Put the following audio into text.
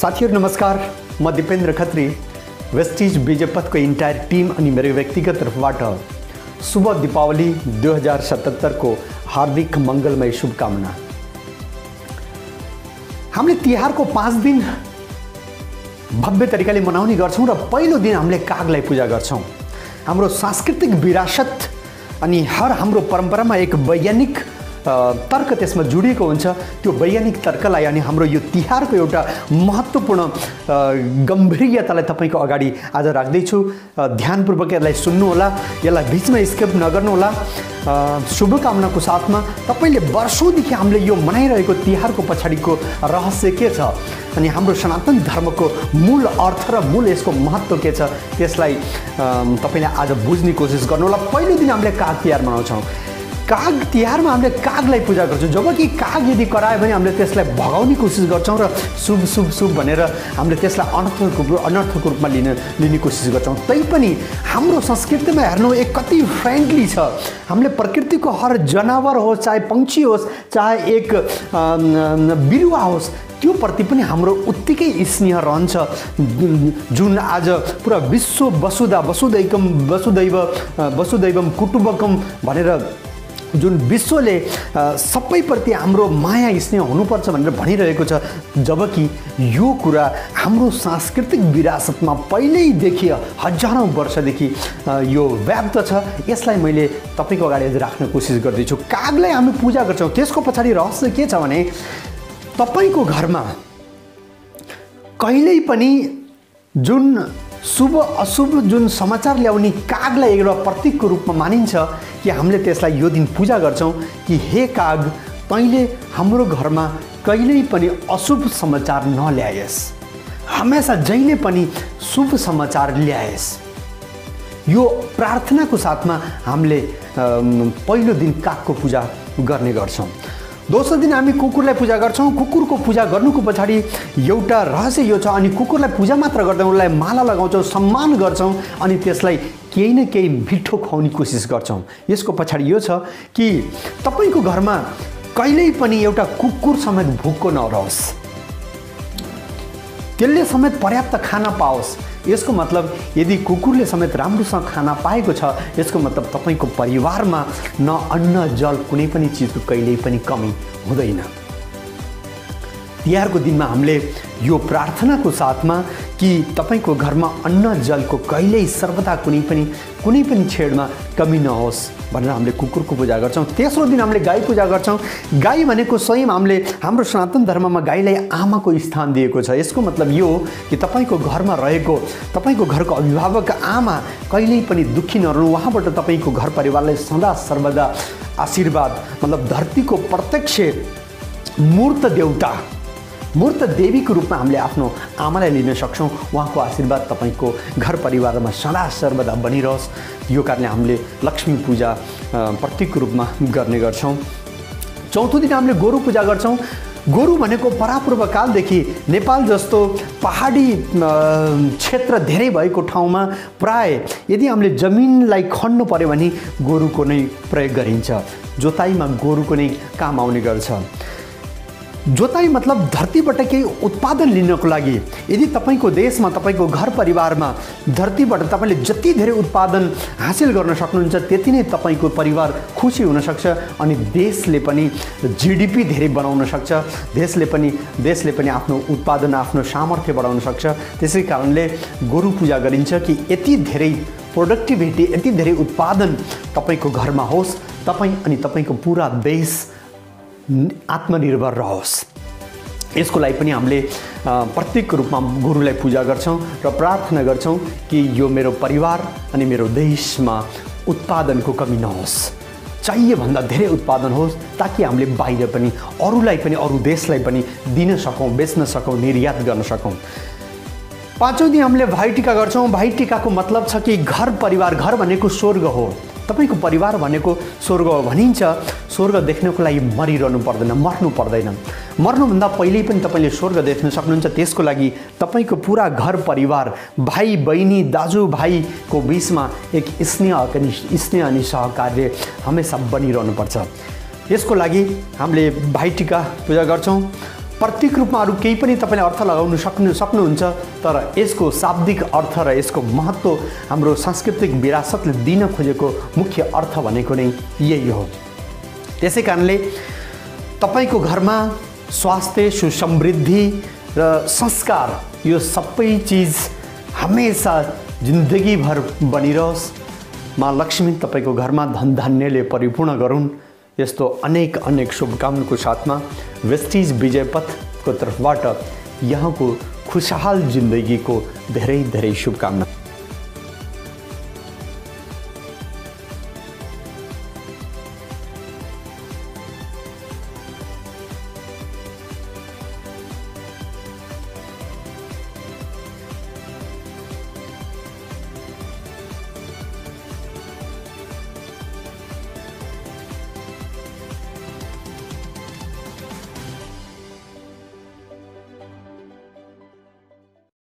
साथीहरु नमस्कार, म दिपेन्द्र खत्री, वेस्टिज विजयपथको इन्टायर टिम अनि मेरो व्यक्तिगत तर्फबाट शुभ दीपावली 2077 को हार्दिक मंगलमय शुभकामना। हामीले तिहारको 5 दिन भव्य तरिकाले मनाउने गर्छौं र पहिलो दिन हामीले कागलाई पूजा गर्छौं। हाम्रो सांस्कृतिक विरासत अनि हाम्रो परम्परामा एक वैज्ञानिक तर्क त्यसमा जुडिएको हुन्छ। त्यो वैज्ञानिक तर्कलाई अनि हाम्रो यो तिहारको एउटा महत्त्वपूर्ण गम्भीर्यतालाई तपाईको अगाडि आज राख्दैछु। ध्यानपूर्वक यसलाई सुन्नु होला, यसलाई बीचमा स्किप नगर्नु होला। शुभकामनाको साथमा तपाईले वर्षौंदेखि हामीले यो मनाइरहेको तिहारको पछाडीको रहस्य के छ अनि हाम्रो सनातन धर्मको मूल अर्थ र मूल यसको महत्त्व के छ त्यसलाई तपाईले आज बुझ्ने कोसिस गर्नु होला। पहिलो दिन हामीले काग तिहार मनाउँछौं। काग तिहारमा हामीले कागलाई पूजा गर्छौं। जबकि काग यदि करायो भने हामीले त्यसलाई भगाउने कोसिस गर्छौं र शुभ शुभ शुभ भनेर हामीले त्यसलाई अनर्थको रूपमा लिने कोसिस गर्छौं। तैपनि हाम्रो संस्कृतिमा हेर्नु एक कति फ्रेन्डली छ। हामीले प्रकृतिको हर जनावर होस्, चाहे पंक्षी होस्, चाहे एक बिरुवा होस्, त्यो प्रति पनि हाम्रो उत्तिकै स्नेह रहन्छ। जुन आज पुरा विश्व वसुदैवम कुटुम्बकम भनेर जुन विश्वले सबैप्रति हाम्रो माया स्नेह हुनुपर्छ भनेर भनिरहेको छ। जबकि यो कुरा हाम्रो सांस्कृतिक विरासतमा पहिल्यैदेखि हजारौं वर्षदेखि यो व्याप्त छ। यसलाई मैले तपाईको अगाडि राख्न कोसिस गर्दैछु। कागलाई हामी पूजा गर्छौं। त्यसको पछाडि रहस्य के छ भने तपाईको घरमा कहिल्यै पनि जुन शुभ अशुभ जुन समाचार ल्याउने कागलाई एउटा प्रतीकको रूपमा मानिन्छ कि हामीले त्यसलाई यो दिन पूजा गर्छौं कि हे काग, तैँले हाम्रो घरमा कहिल्यै पनि अशुभ समाचार नल्याएस्, हमेशा जहिले पनि शुभ समाचार ल्याएस्। यो प्रार्थनाको साथमा हामीले पहिलो दिन कागको पूजा गर्ने गर्छौं। दोस्रो दिन हामी कुकुरलाई पूजा गर्छौं। कुकुरको पूजा गर्नुको पछाडि एउटा रहस्य यो छ। अनि कुकुरलाई पूजा मात्र गर्दैनौं, उसलाई माला लगाउँछौं, सम्मान गर्छौं अनि त्यसलाई केही न केही मिठो खुवाउने कोसिस गर्छौं। यसको पछाडि यो छ कि तपाईको घरमा कहिल्यै पनि एउटा कुकुर समेत भुक्को नरहोस्, त्यसले समेत पर्याप्त खाना पाओस्। यसको मतलब यदि कुकुरले समेत राम्रोसँग खाना पाएको छ, यसको मतलब तपाईको परिवारमा न अन्न जल कुनै पनि चीजको कहिल्यै पनि कमी हुँदैन। तिहारको दिनमा हामीले यो प्रार्थनाको साथमा कि तपाईको घरमा अन्न जलको कहिल्यै सर्वदा कुनै पनि छेडमा कमी नहोस् भनेर हामीले कुकुरको पूजा गर्छौं। तेस्रो दिन हामीले गाई पूजा गर्छौं। गाई भनेको स्वयं हामीले हाम्रो सनातन धर्ममा गाईलाई आमाको स्थान दिएको छ। यसको मतलब यो हो कि तपाईको घरमा रहेको तपाईको घरको अभिभावक आमा कहिल्यै पनि दुखी नरहनु। उहाँबाट तपाईको घर परिवारलाई सदा सर्वदा आशीर्वाद, मतलब धरतीको प्रत्यक्ष मूर्त देवीको रूपमा हामीले आफ्नो आमालाई लिन सक्छौं। उहाँको आशीर्वाद तपाईको घर परिवारमा सदा सर्वदा बनिरहोस्। यो कारणले हामीले लक्ष्मी पूजा प्रतीकको रूपमा गर्ने गर्छौं। चौथो दिन हामीले गोरु पूजा गर्छौं। गोरु भनेको परापूर्व कालदेखि नेपाल जस्तो पहाडी क्षेत्र धेरै भएको ठाउँमा प्राय यदि हामीले जमिनलाई खन्नु पर्यो भने गोरुको नै प्रयोग गरिन्छ। जोताईमा गोरुको नै काम आउने गर्छ। जोताई मतलब धरतीबाट केही उत्पादन लिनको लागि। यदि तपाईको देशमा तपाईको घर परिवारमा धरतीबाट तपाईले जति धेरै उत्पादन हासिल गर्न सक्नुहुन्छ त्यति नै तपाईको परिवार खुसी हुन सक्छ अनि देशले पनि जीडीपी धेरै बनाउन सक्छ। देशले पनि आफ्नो उत्पादन, आफ्नो सामर्थ्य बढाउन सक्छ। त्यसै कारणले गोरु पूजा गरिन्छ कि यति धेरै प्रोडक्टिभिटी, यति धेरै उत्पादन तपाईको घरमा होस्, तपाई अनि तपाईको पूरा देश आत्मनिर्भर रहोस्। यसको लागि पनि हामीले प्रत्येक रूपमा गुरुलाई पूजा गर्छौं र प्रार्थना गर्छौं कि यो मेरो परिवार अनि मेरो देशमा उत्पादनको कमी नहोस्, चाहिए भन्दा धेरै उत्पादन होस् ताकि हामीले बाहिर पनि अरूलाई पनि अरू देशलाई पनि दिन सकौं, बेच्न सकौं, निर्यात गर्न सकौं। पाँचौं दिन हामीले भाइ टीका गर्छौं। भाइ टीकाको मतलब छ कि घर परिवार, घर भनेको स्वर्ग हो। तपाईको परिवार भनेको स्वर्ग हो भनिन्छ। स्वर्ग देख्नको लागि मरिरहनु पर्दैन, मर्नु पर्दैन। मर्नुभन्दा पहिले पनि तपाईले स्वर्ग देख्न सक्नुहुन्छ। त्यसको लागि तपाईको पूरा घर परिवार, भाइ बहिनी, दाजु भाइको बीचमा एक स्नेह अनि सहकार्य हमेशा बनिरहनु पर्छ। यसको लागि हामीले भाइ टीका पूजा गर्छौं। प्रतीक रूपमा अरू केही पनि तपाईँले अर्थ लगाउन सक्नुहुन्छ, तर यसको शाब्दिक अर्थ र यसको महत्त्व हाम्रो सांस्कृतिक विरासतले दिन खोजेको मुख्य अर्थ भनेको नै यही हो। त्यसै कारणले तपाईँको घरमा स्वास्थ्य, सुसमृद्धि र संस्कार यो सबै चिज हमेशा जिन्दगीभर बनिरहोस्। माँ लक्ष्मी तपाईँको घरमा धन धान्यले परिपूर्ण गरून्। यस्तो अनेक अनेक शुभकामनाको साथमा वेस्टिज विजयपथको तर्फबाट यहाँको खुशहाल जिन्दगीको धेरै धेरै शुभकामना।